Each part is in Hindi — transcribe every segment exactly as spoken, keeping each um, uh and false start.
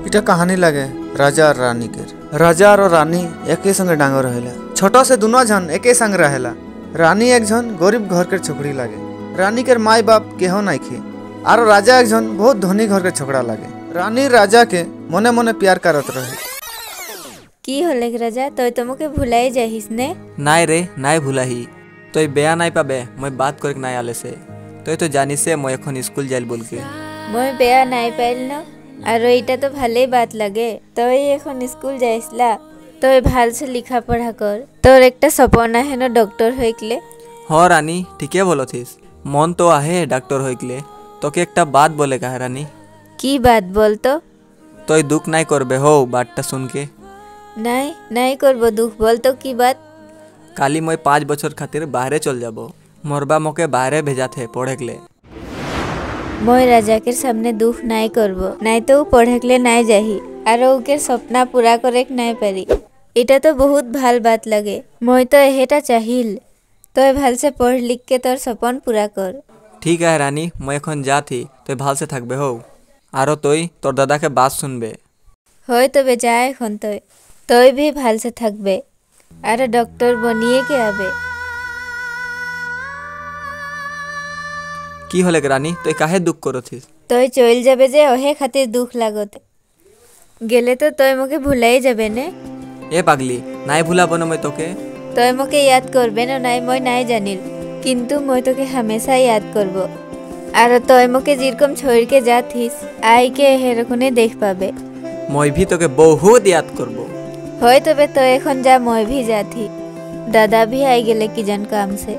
इटा कहानी लगे राजा और रानी के। राजा और रानी एक संगे डांगर रहेला। छोटा से दोनों जन एक संग रहेला। रानी एक जन गरीब घर के छोकरी लागे। रानी के माई बाप केहो नहीं खे। और राजा एक जन बहुत धनी घर के छोकरा लागे। रानी राजा के मने मने प्यार करत रहे। की होले राजा तो तुमके भुलाई जाहिस ने? नाई रे नाई भुलाही तो बेया नाई पाबे मैं बात करके नाई आले से तो तो जानी से मैं एखन स्कूल जाइल बोल के मैं बेया नाई पाइल न और इटा तो भाले बात लगे तो एखन स्कूल जाइसला तो भाल से लिखा पढ़ा कर तोर एकटा सपना है न डॉक्टर होइकले। हाँ रानी ठीके बोलो थीस मन तो आहे डॉक्टर होइकले तो के एकटा बात बोले का है रानी। की बात बोल तो तो दुख नाई करबे हो बातटा सुन के? नाई नाई करबो दुख बोल तो की बात? काली मैं पाँच बछर खातिर बाहरे चल जाबो मोरबा मोके बाहरे भेजा थे पढ़े के लिए। मैं राजा के सामने दुख नाई करबो नाई तो पढ़े के लिए नाई जाही और उके सपना पूरा करे नाई पारी। इटा तो बहुत भाल बात लगे मैं तो एहेटा चाहिल तो भाल से पढ़ लिख के तोर सपन पूरा कर। ठीक है रानी मैं एखन जा थी तो भाल से थकबे हो आरो तोई तोर दादा के बात सुनबे होय तो बे जाए एखन तो तोय भी भाल से थकबे अरे डॉक्टर बनिए के आबे। की होले रानी तो काहे दुख करो थी? तोय चल जाबे जे ओहे खातिर दुख लागत गेले तो तोय मके भुलाई जाबे ने। ए पागली नाई भुला बनो मैं तोके तोय मके याद करबे न नाई मैं नाई जानिल किंतु मैं तोके हमेशा याद करबो और तोय मके जिरकम छोड़ के जाथिस आई के हेरखने देख पाबे। मैं भी तोके बहुत याद करबो। होय तो बे तो एखन जा मैं भी जाथी दादा भी आई गेले की जन काम से।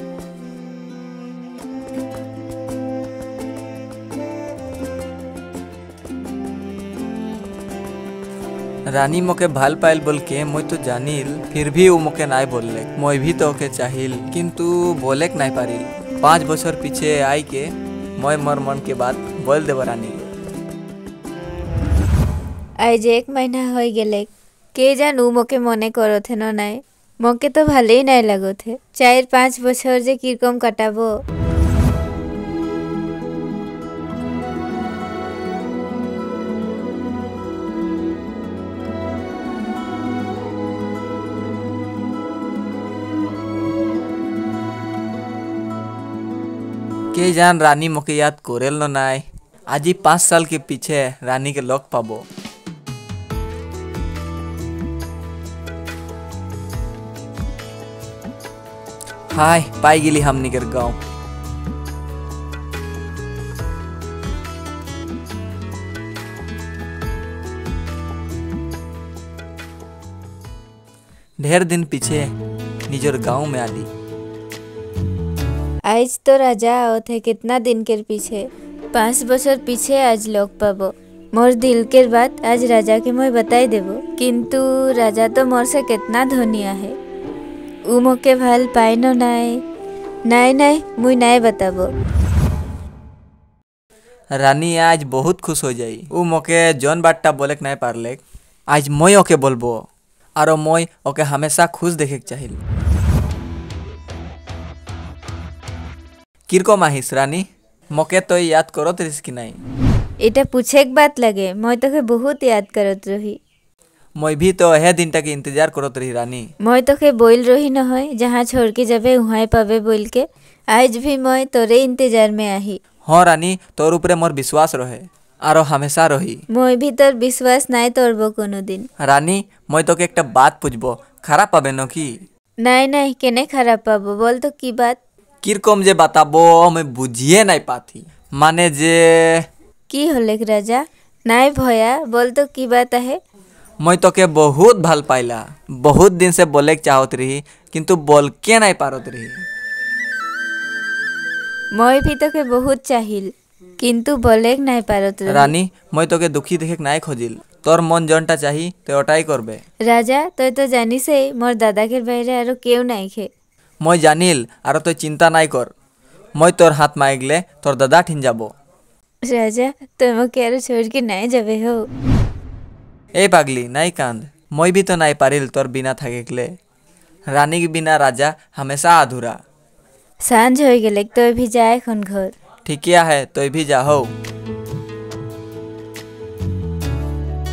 रानी मोके भाल पाइल बोल के मैं तो जानिल फिर भी वो मोके नाई बोलले मैं भी तो ओके चाहिल किंतु बोले नाई पारिल। पाँच बछर पीछे आई के मैं मर मन के बात बोल देव रानी। आज एक महीना हो गेले के जानू मोके मने करो थे न नाई मोके तो भाले ही नाई लगो थे चार पाँच बछर जे किरकम कटाबो। के जान रानी मोके याद कोरेल न नाई आज ही पाँच साल के पीछे रानी के लोग पाबो। हाय पाई गिली हम निकर गाँव। ढेर दिन पीछे निजर गाँव में आली। आज तो राजा आओ थे कितना दिन के पीछे पाँच बछर पीछे आज लोग पाबो। मोर दिल के बात आज राजा के मैं बताई देबो किंतु राजा तो मोर से कितना धनिया है उ मोके भाल पाई न नाई नाई नाई मुई नाई बताबो। रानी आज बहुत खुश हो जाई उ मोके जौन बातटा बोले नाई पारले आज मैं ओके बोलबो और मैं ओके हमेशा खुश देखे चाहिल। किरको माहिस रानी मोके तो याद करो तरिस कि नहीं? इटा पूछे एक बात लगे मैं तो के बहुत याद करत रही। मैं भी तो यह दिन तक इंतजार करत रही रानी। मैं तो के बोल रही न होय जहाँ छोड़ के जाबे वहाँ पाबे बोल के आज भी मैं तोरे इंतजार में आही। हाँ रानी तोर ऊपरे मोर विश्वास रहे आरो हमेशा रही। मैं भी तोर विश्वास नाई तोड़बो कोनो दिन। रानी मैं तो के एकटा बात पूछबो खराब पाबे न की? नाई नाई केने खराब पाबो बोल तो की बात? किरकम जे बताबो मैं बुझिए नहीं पाती माने जे की होले राजा नाई भया बोल तो की बात है? मैं तो के बहुत भाल पाइला बहुत दिन से बोले चाहत रही किंतु बोल के नहीं पारत रही। मैं भी तो के बहुत चाहिल किंतु बोले नहीं पारत रही। रानी मैं तो के दुखी देखे नहीं खोजिल तोर मन जनटा चाही तो ओटाई करबे। राजा तो तो जानी से मोर दादा के बाहरे आरो केउ नहीं खे। मैं जानिल आरो तो चिंता नहीं कर मैं तोर हाथ मांगले तोर दादा ठिन जाबो। राजा तुम क्यारो छोड़ के नहीं जाबे हो? ए पागली नहीं कांद मैं भी तो नहीं पारिल तोर बिना थके के रानी के बिना राजा हमेशा अधूरा। सांझ हो गेले तो भी जाए खन घर। ठीक है तो भी जाओ।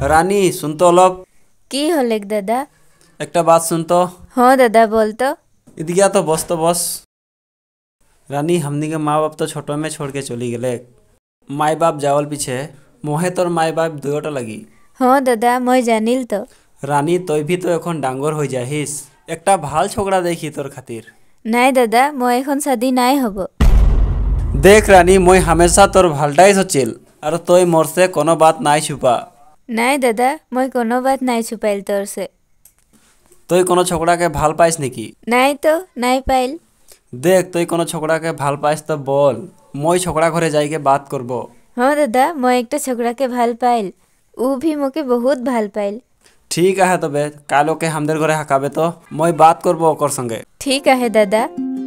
রানী শুন তো অলপ কি হলেক দাদা? একটা বাত শুন তো। हाँ दादा बोल तो। इदिया तो बस तो बस। रानी हमनी के माँ बाप तो छोटो में छोड़ के चली गले। माई बाप जावल पीछे मोहे तोर माई बाप दुयोटा लगी। हाँ दादा मैं जानिल तो। रानी तोय भी तो एखन डांगर हो जाहिस। एकटा ভাল छोकरा देखी तोर खातिर। নাই দাদা মই এখন শাদি নাই হব। देख रानी मैं हमेशा तोर ভালটাই সচিল আর तोय मोर से कोनो बात नाई छुपा। নাই দাদা মই কোনো বাত নাই ছুপাইল তোর से। तोय कोनो छोकरा के ভাল पाइस निकी? নাই তো নাই পাইল। देख तोय कोनो छोकरा के ভাল पाइस तो बोल मैं छोकरा घरे जाई के बात करबो। हाँ दादा मैं एक छोकरा के ভাল पाइल ऊ भी मोके बहुत ভাল पाइल। ठीक है तबे काल ओके हमदेर घरे हकाबे तो मैं बात करबो ओकर संगे। ठीक है दादा।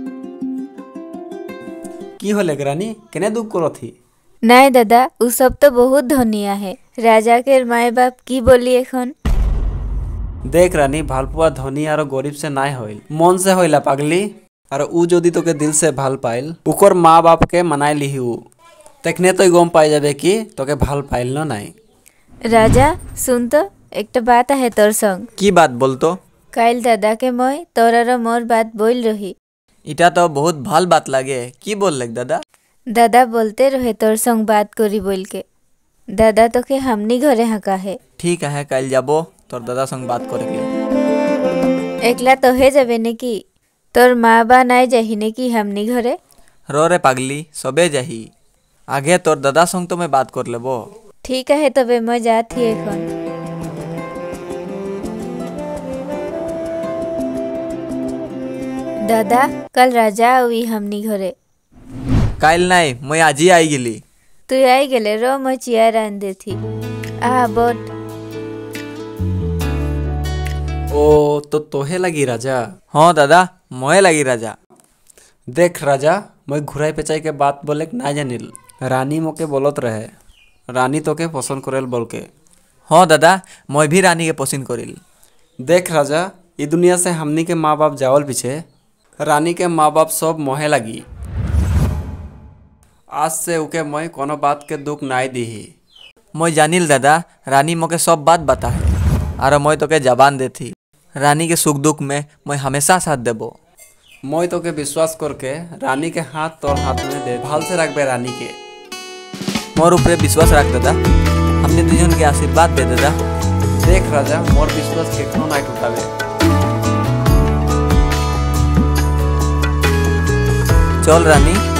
की होले रानी केने दुख करो थी? নাই দাদা ऊ सब तो बहुत धनिया है राजा के माए बाप की बोली एखन। देख रानी भालपुआ धनी और गरीब से नाय होइल मन से होइला पागली और ऊ जदि तोके दिल से भाल पाइल उकर माँ बाप के मनाई लिही ऊ तखने तो गम पाई जाबे कि तोके भाल पाइल न नाई। राजा सुन तो एक बात है तोर संग। की बात बोल तो? काल दादा के मैं तोरार मोर बात बोल रही। इटा तो बहुत ভাল बात लागे। की बोल लेक दादा? दादा बोलते रहे तोर संग बात करी बोल के। दादा तो के हमनी घरे हका है। ठीक है कल जाबो तोर दादा संग बात करे के। एकला तो है जाबे ने की तोर माँ बा नाय जाही ने की हमनी घरे? रो रे पागली सबे जाही आगे तोर दादा संग तो मैं बात कर लेबो। ठीक है तबे मैं जात ही एखन। दादा कल राजा आई हमनी घरे। काल नाई मैं आज ही आई गेली। तू आई गेले रो मैं चिया रान दे थी। आ बोट। ओ तो तोहे लगी राजा? हाँ दादा मोए लगी राजा। देख राजा मैं घुराई पेचाई के बात बोले ना जानिल रानी मोके बोलत रहे रानी तोके पसंद करेल बोल के। हाँ दादा मैं भी रानी के पसंद करिल। देख राजा ई दुनिया से हमनी के माँ बाप जावल पीछे रानी के माँ बाप सब मोहे लगी। आज से उके मैं कोनो बात के दुख नाई दीही। मैं जानिल दादा रानी मोके सब बात बता है और मैं तोके जबान देती रानी के सुख दुख में मैं हमेशा साथ देबो। मैं तोके विश्वास करके रानी के हाथ तोर हाथ में दे भाल से रखबे रानी के। मोर ऊपर विश्वास रख दादा हमने दुजन के आशीर्वाद दे दादा। देख राजा मोर विश्वास केखनो नाई टूटावे। चल रानी